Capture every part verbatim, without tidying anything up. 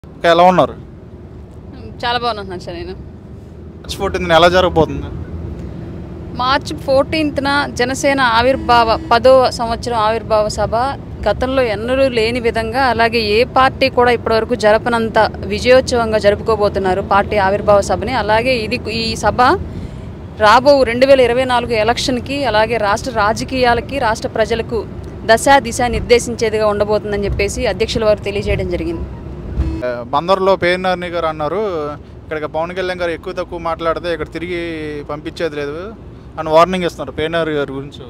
ఎలా ఉన్నారు? చాలా బాగున్నాను సార్. నేను మార్చ్ ఫోర్టీన్త్ ఎలా జరగబోతుంది? మార్చి ఫోర్టీన్త్న జనసేన ఆవిర్భావ పదో సంవత్సరం ఆవిర్భావ సభ గతంలో ఎన్నడూ లేని విధంగా, అలాగే ఏ పార్టీ కూడా ఇప్పటివరకు జరపనంత విజయోత్సవంగా జరుపుకోబోతున్నారు పార్టీ ఆవిర్భావ సభని. అలాగే ఇది ఈ సభ రాబో రెండు వేల ఇరవై నాలుగు ఎలక్షన్కి, అలాగే రాష్ట్ర రాజకీయాలకి, రాష్ట్ర ప్రజలకు దశ దిశ నిర్దేశించేదిగా ఉండబోతుందని చెప్పేసి అధ్యక్షుల వారు తెలియజేయడం జరిగింది. బందర్లో పేర్నాని గారు అన్నారు, ఇక్కడికి పవన్ కళ్యాణ్ గారు ఎక్కువ తక్కువ మాట్లాడితే ఇక్కడ తిరిగి పంపించేది లేదు అని వార్నింగ్ ఇస్తున్నారు పేర్నాని గారి గురించి.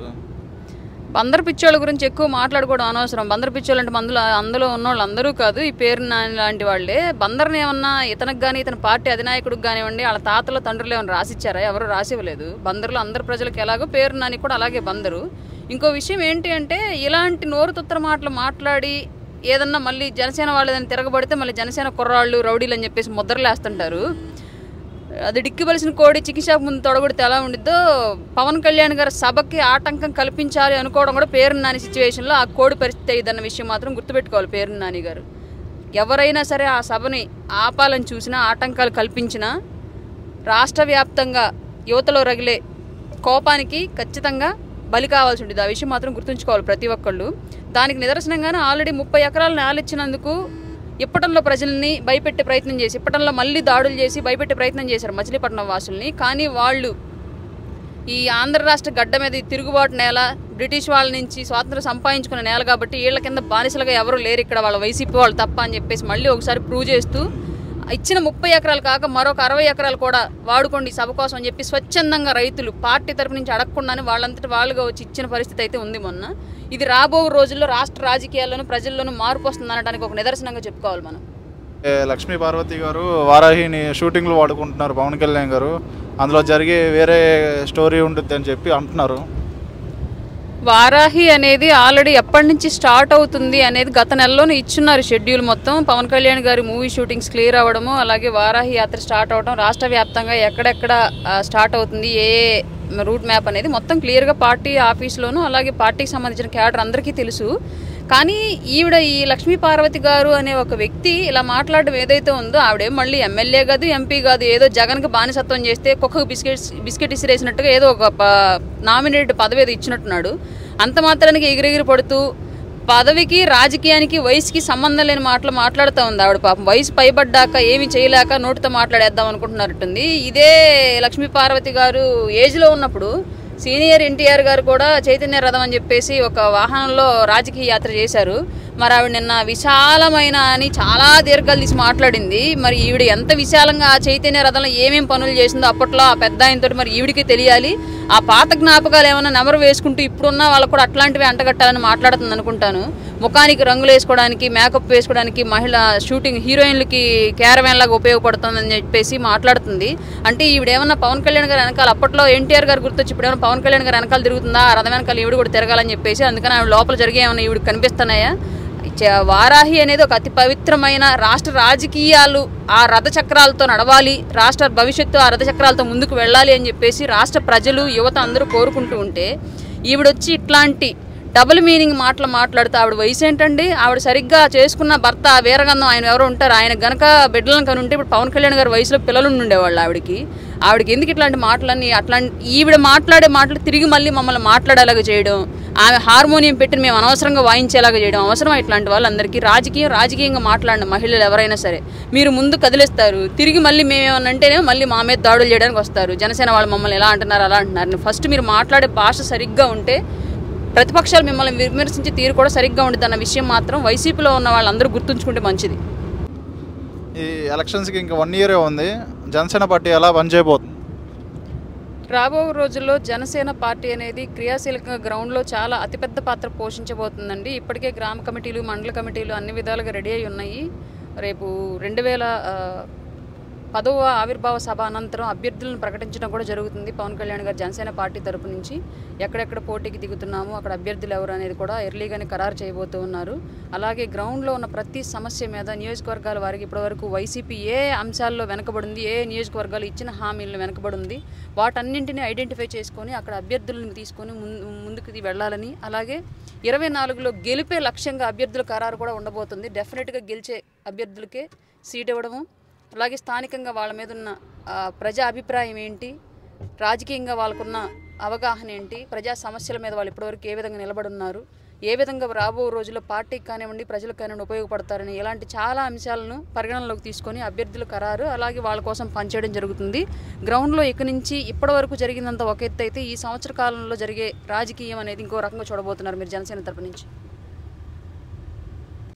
బందర్ పిచ్చోళ్ళ గురించి ఎక్కువ మాట్లాడుకోవడం అనవసరం. బందర్ పిచ్చోళ్ళు అంటే మందులో అందులో ఉన్నోళ్ళు అందరూ కాదు, ఈ పేరు నాని లాంటి వాళ్ళే. బందర్ని ఏమన్నా ఇతనికి కానీ ఇతని పార్టీ అధినాయకుడికి కానివ్వండి, వాళ్ళ తాతలు తండ్రులు ఏమైనా రాసిచ్చారా? ఎవరు రాసివ్వలేదు. బందర్లో అందరు ప్రజలకు ఎలాగో పేరు నాని కూడా అలాగే బందరు. ఇంకో విషయం ఏంటి అంటే, ఇలాంటి నోరు తుత్తర మాటలు మాట్లాడి ఏదన్నా మళ్ళీ జనసేన వాళ్ళు ఏదైనా తిరగబడితే మళ్ళీ జనసేన కుర్రాళ్ళు రౌడీలు అని చెప్పేసి ముద్రలేస్తుంటారు. అది డిక్కిబలిసిన కోడి చికెన్ షాప్ ముందు తొడగొడితే ఎలా ఉండిద్దో, పవన్ కళ్యాణ్ గారి సభకి ఆటంకం కల్పించాలి అనుకోవడం కూడా పేరు నాని సిచ్యువేషన్లో ఆ కోడి పరిస్థితి అయ్యిద్దన్న విషయం మాత్రం గుర్తుపెట్టుకోవాలి పేరు నాని గారు. ఎవరైనా సరే ఆ సభని ఆపాలని చూసినా, ఆటంకాలు కల్పించినా రాష్ట్ర వ్యాప్తంగా యువతలో రగిలే కోపానికి ఖచ్చితంగా బలి కావాల్సి ఉంటుంది. ఆ విషయం మాత్రం గుర్తుంచుకోవాలి ప్రతి ఒక్కళ్ళు. దానికి నిదర్శనంగానే ఆల్రెడీ ముప్పై ఎకరాలు నేలిచ్చినందుకు ఇప్పటంలో ప్రజల్ని భయపెట్టే ప్రయత్నం చేసి, ఇప్పటంలో మళ్ళీ దాడులు చేసి భయపెట్టే ప్రయత్నం చేశారు మచిలీపట్నం వాసుల్ని. కానీ వాళ్ళు ఈ ఆంధ్ర రాష్ట్ర గడ్డ మీద తిరుగుబాటు నేల, బ్రిటిష్ వాళ్ళ నుంచి స్వాతంత్రం సంపాదించుకున్న నేల కాబట్టి వీళ్ళ కింద బానిసలుగా ఎవరు లేరు ఇక్కడ, వాళ్ళ వైసీపీ వాళ్ళు తప్ప అని చెప్పేసి మళ్ళీ ఒకసారి ప్రూవ్ చేస్తూ ఇచ్చిన ముప్పై ఎకరాలు కాక మరొక అరవై ఎకరాలు కూడా వాడుకోండి సభ కోసం అని చెప్పి స్వచ్ఛందంగా రైతులు పార్టీ తరపు నుంచి అడగకుండానే వాళ్ళంతటి వాళ్ళుగా వచ్చి ఇచ్చిన పరిస్థితి అయితే ఉంది మొన్న. ఇది రాబో రోజుల్లో రాష్ట్ర రాజకీయాల్లోనూ ప్రజల్లోనూ మార్పు వస్తుంది అనడానికి ఒక నిదర్శనంగా చెప్పుకోవాలి మనం. లక్ష్మీ పార్వతి గారు వారాహిని షూటింగ్లో వాడుకుంటున్నారు పవన్ కళ్యాణ్ గారు, అందులో జరిగే వేరే స్టోరీ ఉంటుంది అని చెప్పి అంటున్నారు. వారాహి అనేది ఆల్రెడీ ఎప్పటి నుంచి స్టార్ట్ అవుతుంది అనేది గత నెలలోనే ఇచ్చున్నారు షెడ్యూల్ మొత్తం. పవన్ కళ్యాణ్ గారి మూవీ షూటింగ్స్ క్లియర్ అవ్వడము, అలాగే వారాహి యాత్ర స్టార్ట్ అవడం, రాష్ట్ర వ్యాప్తంగా ఎక్కడెక్కడ స్టార్ట్ అవుతుంది, ఏ రూట్ మ్యాప్ అనేది మొత్తం క్లియర్గా పార్టీ ఆఫీస్లోనూ అలాగే పార్టీకి సంబంధించిన క్యాడర్ అందరికీ తెలుసు. కానీ ఈవిడ ఈ లక్ష్మీ పార్వతి గారు అనే ఒక వ్యక్తి ఇలా మాట్లాడడం ఏదైతే ఉందో, ఆవిడేం మళ్ళీ ఎమ్మెల్యే కాదు, ఎంపీ కాదు, ఏదో జగన్కి బానిసత్వం చేస్తే కుక్కకు బిస్కెట్ బిస్కెట్ ఇసిరేసినట్టుగా ఏదో ఒక నామినేటెడ్ పదవి ఏదో ఇచ్చినట్టున్నాడు. అంత మాత్రానికి ఎగిరెగిరి పడుతూ పదవికి రాజకీయానికి వయసుకి సంబంధం లేని మాటలు మాట్లాడుతూ ఉంది ఆవిడ. పాపం వయసు పైబడ్డాక ఏమి చేయలేక నోటితో మాట్లాడేద్దాం అనుకుంటున్నట్టుంది. ఇదే లక్ష్మీ పార్వతి గారు ఏజ్లో ఉన్నప్పుడు సీనియర్ ఎన్టీఆర్ గారు కూడా చైతన్య రథం అని చెప్పేసి ఒక వాహనంలో రాజకీయ యాత్ర చేశారు. మరి ఆవిడ నిన్న విశాలమైన అని చాలా దీర్ఘాలు తీసి మాట్లాడింది. మరి ఈవిడ ఎంత విశాలంగా ఆ చైతన్య రథంలో ఏమేం పనులు చేసిందో అప్పట్లో ఆ పెద్ద ఆయనతో మరి ఈవిడికి తెలియాలి. ఆ పాత జ్ఞాపకాలు ఏమైనా నెమరు వేసుకుంటూ ఇప్పుడున్న వాళ్ళకు కూడా అట్లాంటివి అంటగట్టాలని మాట్లాడుతుంది అనుకుంటాను. ముఖానికి రంగులు వేసుకోవడానికి, మేకప్ వేసుకోవడానికి, మహిళ షూటింగ్ హీరోయిన్లకి క్యారవాన్ లాగా ఉపయోగపడుతుందని చెప్పేసి మాట్లాడుతుంది. అంటే ఈవిడేమన్నా పవన్ కళ్యాణ్ గారు వెనకాల, అప్పట్లో ఎన్టీఆర్ గారు గుర్తొచ్చి ఇప్పుడు ఏమైనా పవన్ కళ్యాణ్ గారు వెనకాల తిరుగుతుందా, ఆ రథం వెనకాల ఈవిడ కూడా తిరగాలని చెప్పేసి, అందుకని ఆవిడ లోపల జరిగే ఏమైనా ఈవిడ కనిపిస్తున్నాయా? వారాహి అనేది ఒక అతి పవిత్రమైన రాష్ట్ర రాజకీయాలు ఆ రథ చక్రాలతో నడవాలి, రాష్ట్ర భవిష్యత్తు ఆ రథ చక్రాలతో ముందుకు వెళ్ళాలి అని చెప్పేసి రాష్ట్ర ప్రజలు యువత అందరూ కోరుకుంటూ ఉంటే, ఈవిడొచ్చి ఇట్లాంటి డబుల్ మీనింగ్ మాటలు మాట్లాడుతూ, ఆవిడ వయసు ఏంటండి, ఆవిడ సరిగ్గా చేసుకున్న భర్త వీరగంధం ఆయన ఎవరో ఉంటారు, ఆయన గనక బిడ్డలను కని ఉంటే ఇప్పుడు పవన్ కళ్యాణ్ గారి వయసులో పిల్లలు ఉండేవాళ్ళు ఆవిడకి. ఆవిడకి ఎందుకు ఇట్లాంటి మాటలన్నీ, అట్లాంటి ఈవిడ మాట్లాడే మాటలు తిరిగి మళ్ళీ మమ్మల్ని మాట్లాడేలాగా చేయడం, ఆమె హార్మోనియం పెట్టి మేము అనవసరంగా వాయించేలాగా చేయడం అవసరం. ఇట్లాంటి వాళ్ళందరికీ రాజకీయం రాజకీయంగా మాట్లాడిన మహిళలు ఎవరైనా సరే మీరు ముందు కదిలిస్తారు, తిరిగి మళ్ళీ మేమేమన్నా అంటేనే మళ్ళీ మా మీద దాడులు చేయడానికి వస్తారు. జనసేన వాళ్ళు మమ్మల్ని ఎలా అంటున్నారు అలా అంటున్నారు. ఫస్ట్ మీరు మాట్లాడే భాష సరిగ్గా ఉంటే ప్రతిపక్షాలు మిమ్మల్ని విమర్శించే తీరు కూడా సరిగ్గా ఉంటుంది అన్న విషయం మాత్రం వైసీపీలో ఉన్న వాళ్ళందరూ గుర్తుంచుకుంటే మంచిది. ఈ ఎలక్షన్స్కి ఇంకా వన్ ఇయరే ఉంది, జనసేన పార్టీ ఎలా పనిచేయబోతుంది? రాబో రోజుల్లో జనసేన పార్టీ అనేది క్రియాశీలకంగా గ్రౌండ్లో చాలా అతిపెద్ద పాత్ర పోషించబోతుందండి. ఇప్పటికే గ్రామ కమిటీలు, మండల కమిటీలు అన్ని విధాలుగా రెడీ అయి ఉన్నాయి. రేపు రెండు వేల పదవ ఆవిర్భావ సభ అనంతరం అభ్యర్థులను ప్రకటించడం కూడా జరుగుతుంది. పవన్ కళ్యాణ్ గారు జనసేన పార్టీ తరపు నుంచి ఎక్కడెక్కడ పోటీకి దిగుతున్నాము, అక్కడ అభ్యర్థులు ఎవరు అనేది కూడా ఎర్లీగానే ఖరారు చేయబోతూ ఉన్నారు. అలాగే గ్రౌండ్లో ఉన్న ప్రతి సమస్య మీద నియోజకవర్గాల వారికి ఇప్పటివరకు వైసీపీ ఏ అంశాల్లో వెనకబడింది, ఏ నియోజకవర్గాలు ఇచ్చిన హామీలను వెనకబడింది, వాటన్నింటినీ ఐడెంటిఫై చేసుకొని అక్కడ అభ్యర్థులను తీసుకొని ముందుకు వెళ్ళాలని, అలాగే ఇరవై నాలుగులో గెలిపే లక్ష్యంగా అభ్యర్థుల ఖరారు కూడా ఉండబోతుంది. డెఫినెట్గా గెలిచే అభ్యర్థులకే సీట్ ఇవ్వడము, అలాగే స్థానికంగా వాళ్ళ మీద ఉన్న ప్రజా అభిప్రాయం ఏంటి, రాజకీయంగా వాళ్ళకున్న అవగాహన ఏంటి, ప్రజా సమస్యల మీద వాళ్ళు ఇప్పటివరకు ఏ విధంగా నిలబడి ఉన్నారు, ఏ విధంగా రాబో రోజుల్లో పార్టీకి కానివ్వండి ప్రజలకు కానివ్వండి ఉపయోగపడతారని ఇలాంటి చాలా అంశాలను పరిగణనలోకి తీసుకొని అభ్యర్థుల ఖరారు అలాగే వాళ్ళ కోసం పనిచేయడం జరుగుతుంది. గ్రౌండ్లో ఇక నుంచి ఇప్పటి వరకు జరిగినంత ఒక ఎత్తు అయితే ఈ సంవత్సర కాలంలో జరిగే రాజకీయం అనేది ఇంకో రకంగా చూడబోతున్నారు మీరు జనసేన తరపు నుంచి.